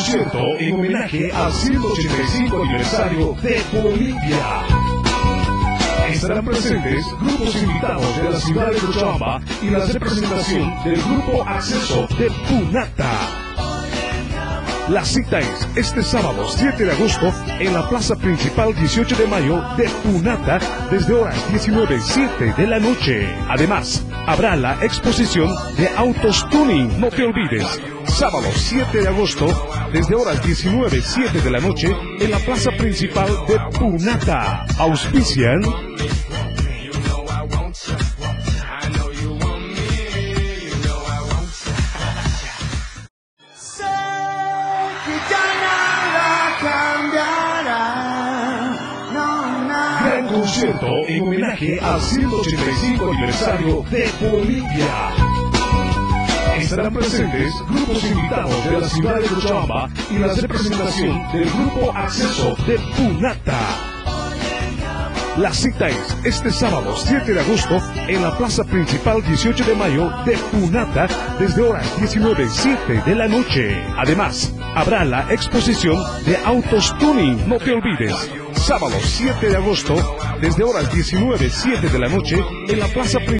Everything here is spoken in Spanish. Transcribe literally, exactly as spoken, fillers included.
concierto en homenaje al ciento ochenta y cinco aniversario de Bolivia. Estarán presentes grupos invitados de la ciudad de Cochabamba y la representación del grupo Acceso de Punata. La cita es este sábado siete de agosto en la plaza principal dieciocho de mayo de Punata desde horas diecinueve a siete de la noche. Además, habrá la exposición de autos tuning, no te olvides. Sábado siete de agosto desde horas diecinueve a siete de la noche en la plaza principal de Punata. Auspician gran concierto en homenaje al ciento ochenta y cinco aniversario de Bolivia. Estarán presentes grupos invitados de la ciudad de Cochabamba y la representación del grupo Acceso de Punata. La cita es este sábado siete de agosto en la plaza principal dieciocho de mayo de Punata desde horas diecinueve a siete de la noche. Además, habrá la exposición de autos tuning, no te olvides. Sábado siete de agosto desde horas diecinueve a siete de la noche en la plaza principal